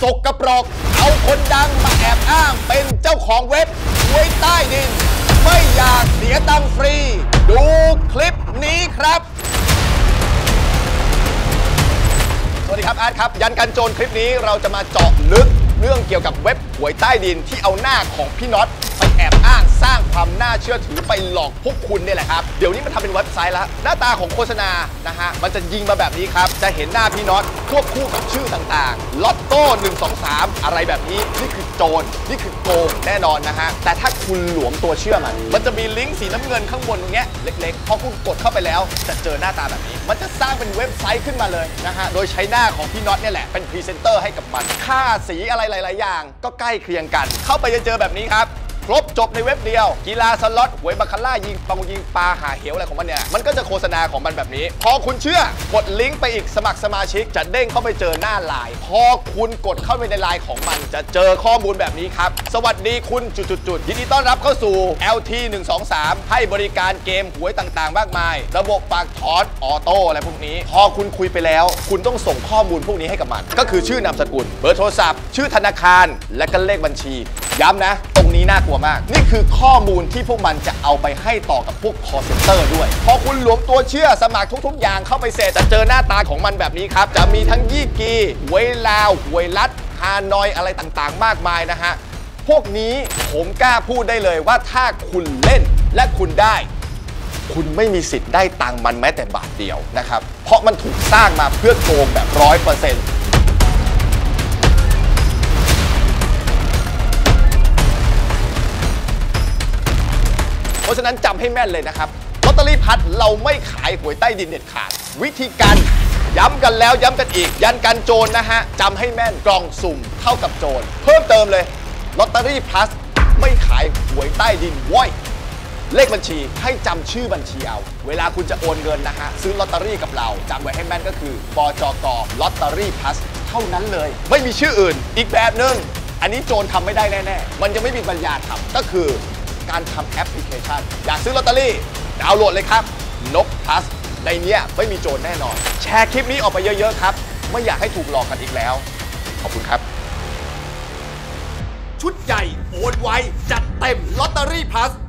สกปรกเอาคนดังมาแอบอ้างเป็นเจ้าของเว็บหวยใต้ดินไม่อยากเสียตังค์ฟรีดูคลิปนี้ครับสวัสดีครับอาร์ตครับยันกันโจรคลิปนี้เราจะมาเจาะลึกเรื่องเกี่ยวกับเว็บหวยใต้ดินที่เอาหน้าของพี่น็อตไปแอบอ้างสร้างความน่าเชื่อถือไปหลอกพวกคุณเนี่ยแหละครับเดี๋ยวนี้มันทำเป็นเว็บไซต์แล้วหน้าตาของโฆษณานะฮะมันจะยิงมาแบบนี้ครับจะเห็นหน้าพี่น็อตควบคู่กับชื่อต่างๆลอตโต้1 2 3อะไรแบบนี้นี่คือโจรนี่คือโกงแน่นอนนะฮะแต่ถ้าคุณหลวมตัวเชื่อมันจะมีลิงก์สีน้ำเงินข้างบนตรงเนี้ยเล็กๆพอคุณกดเข้าไปแล้วจะเจอหน้าตาแบบนี้มันจะสร้างเป็นเว็บไซต์ขึ้นมาเลยนะฮะโดยใช้หน้าของพี่น็อตเนี่ยแหละเป็นพรีเซนเตอร์ให้กับมันค่าสีอะไรหลายๆอย่างก็ใกล้เคียงกันเข้าไปจะเจอแบบนี้ครับครบจบในเว็บเดียวกีฬาสล็อตหวยบาคาร่ายิงปลาหาเหวอะไรของมันเนี่ยมันก็จะโฆษณาของมันแบบนี้พอคุณเชื่อกดลิงก์ไปอีกสมัครสมาชิกจะเด้งเข้าไปเจอหน้าไลน์พอคุณกดเข้าไปในไลน์ของมันจะเจอข้อมูลแบบนี้ครับสวัสดีคุณจุดยินดีต้อนรับเข้าสู่ LT 123ให้บริการเกมหวยต่างๆมากมายระบบฝากถอนออโต้อะไรพวกนี้พอคุณคุยไปแล้วคุณต้องส่งข้อมูลพวกนี้ให้กับมันก็คือชื่อนามสกุลเบอร์โทรศัพท์ชื่อธนาคารและก็เลขบัญชีย้ำนะตรงนี้น่ากลัวมากนี่คือข้อมูลที่พวกมันจะเอาไปให้ต่อกับพวก call center ด้วยพอคุณหลวมตัวเชื่อสมัครทุกๆอย่างเข้าไปเสร็จจะเจอหน้าตาของมันแบบนี้ครับจะมีทั้งยี่กีหวยลาวหวยลัดฮานอยอะไรต่างๆมากมายนะฮะพวกนี้ผมกล้าพูดได้เลยว่าถ้าคุณเล่นและคุณได้คุณไม่มีสิทธิ์ได้ตังค์มันแม้แต่บาทเดียวนะครับเพราะมันถูกสร้างมาเพื่อโกงแบบ100%เพราะฉะนั้นจำให้แม่นเลยนะครับลอตเตอรี่พัดเราไม่ขายหวยใต้ดินเด็ดขาดวิธีการย้ำกันแล้วย้ำกันอีกยันกันโจรนะฮะจำให้แม่นกล่องสุ่มเท่ากับโจรเพิ่มเติมเลยลอตเตอรี่พลัสไม่ขายหวยใต้ดินว้อยเลขบัญชีให้จำชื่อบัญชีเอาเวลาคุณจะโอนเงินนะฮะซื้อลอตเตอรี่กับเราจำไว้ให้แม่นก็คือปจกลอตเตอรี่พลัสเท่านั้นเลยไม่มีชื่ออื่นอีกแบบนึงอันนี้โจรทำไม่ได้แน่ๆมันยังไม่มีปัญญาทำก็คือการทำแอปพลิเคชันอยากซื้อลอตเตอรี่ดาวน์โหลดเลยครับนกพลัสในนี้ไม่มีโจรแน่นอนแชร์คลิปนี้ออกไปเยอะๆครับไม่อยากให้ถูกหลอกกันอีกแล้วขอบคุณครับชุดใหญ่โอนไวจัดเต็มลอตเตอรี่พลัส